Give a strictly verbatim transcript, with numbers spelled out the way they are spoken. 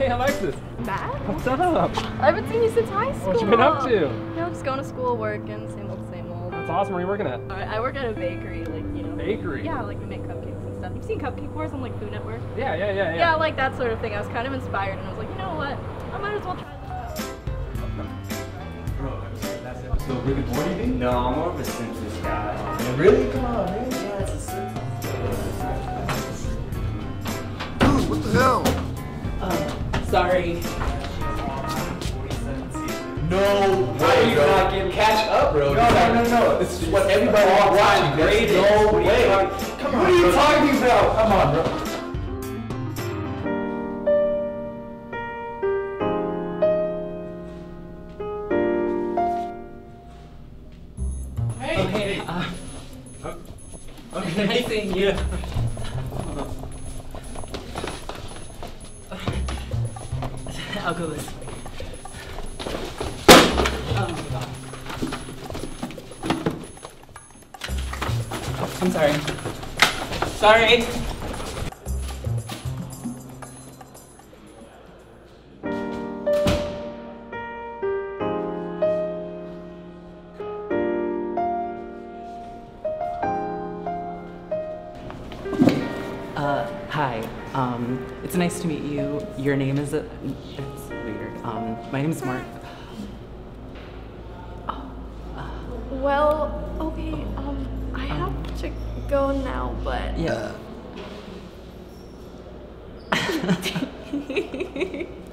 Hey, Alexis. Matt? What's up? I haven't seen you since high school. What you been up to? You know, just going to school, working, same old, same old. That's awesome. Where are you working at? I work at a bakery, like, you know. Bakery? Yeah, like we make cupcakes and stuff. You've seen Cupcake Wars on like Food Network? Yeah, yeah, yeah, yeah. Yeah, like that sort of thing. I was kind of inspired and I was like, you know what? I might as well try this out. Bro, that's episode Rick and Morty thing? No, I'm more of a Simpsons guy. Man, really? Come on, man. Yeah, it's a Simpsons. Dude, what the hell? Uh, sorry. No way, bro. Not getting catch up, bro. No, no, no, no. This is what everybody wants watching. Great. No way. Come on, what are you talking about? Come on, bro. Okay, uh, okay. Nice seeing you. I'll go this way. Oh my god. I'm sorry. Sorry. Uh, hi. Um, it's nice to meet you. Your name is a. It's weird. Um, my name is Mark. Oh, uh, Well, okay, um, I have Um, to go now, but... yeah.